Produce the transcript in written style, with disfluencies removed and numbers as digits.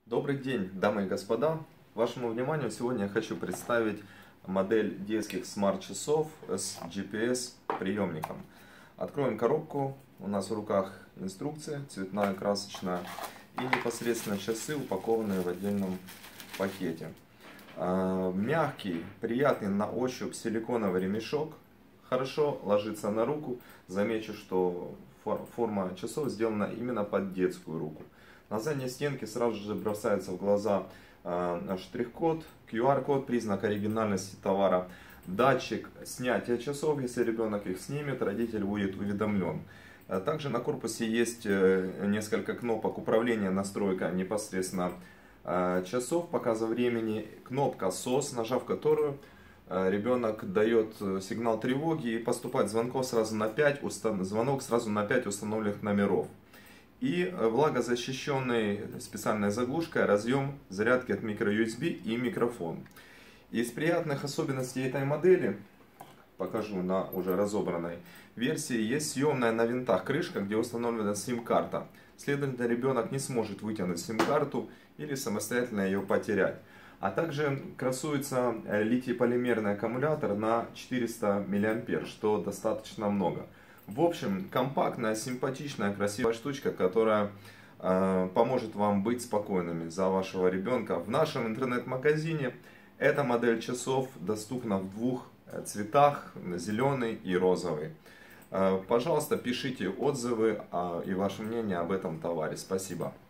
Добрый день, дамы и господа. Вашему вниманию сегодня я хочу представить модель детских смарт-часов с GPS-приемником. Откроем коробку. У нас в руках инструкция, цветная, красочная, и непосредственно часы, упакованные в отдельном пакете. Мягкий, приятный на ощупь силиконовый ремешок. Хорошо ложится на руку. Замечу, что форма часов сделана именно под детскую руку. На задней стенке сразу же бросается в глаза штрих-код, QR-код, признак оригинальности товара, датчик снятия часов. Если ребенок их снимет, родитель будет уведомлен. Также на корпусе есть несколько кнопок управления, настройка непосредственно часов, показа времени, кнопка SOS, нажав которую ребенок дает сигнал тревоги и поступает звонок сразу на 5 установленных номеров. И влагозащищенный специальной заглушкой разъем зарядки от micro-USB и микрофон. Из приятных особенностей этой модели, покажу на уже разобранной версии, есть съемная на винтах крышка, где установлена сим-карта. Следовательно, ребенок не сможет вытянуть сим-карту или самостоятельно ее потерять. А также красуется литий-полимерный аккумулятор на 400 мА, что достаточно много. В общем, компактная, симпатичная, красивая штучка, которая поможет вам быть спокойными за вашего ребенка. В нашем интернет-магазине эта модель часов доступна в двух цветах, зеленый и розовый. Пожалуйста, пишите отзывы и ваше мнение об этом товаре. Спасибо.